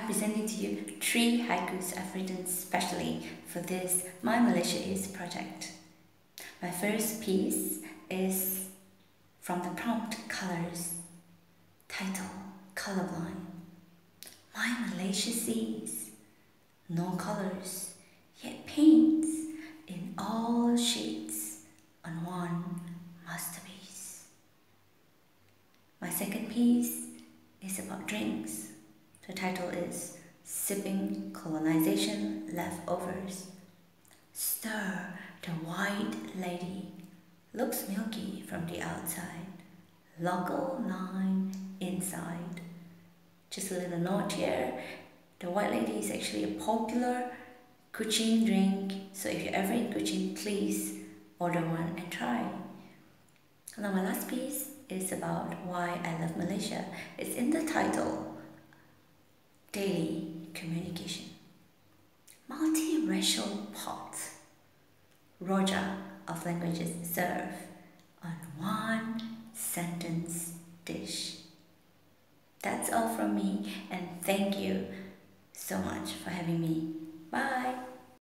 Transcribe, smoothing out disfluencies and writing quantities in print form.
I'm presenting to you 3 haikus I've written specially for this My Malaysia Is project. My first piece is from the prompt Colors. Title, Colorblind. My Malaysia sees no colors, yet paints in all shades on one masterpiece. My second piece is about drinks. The title is Sipping Colonization Leftovers. Stir the white lady, looks milky from the outside, local lime inside. Just a little note here, the white lady is actually a popular Kuching drink, so if you're ever in Kuching, please order one and try. Now my last piece is about why I love Malaysia. It's in the title, Daily Communication. Multiracial pot, Roja of languages serve on one sentence dish. That's all from me, and thank you so much for having me. Bye.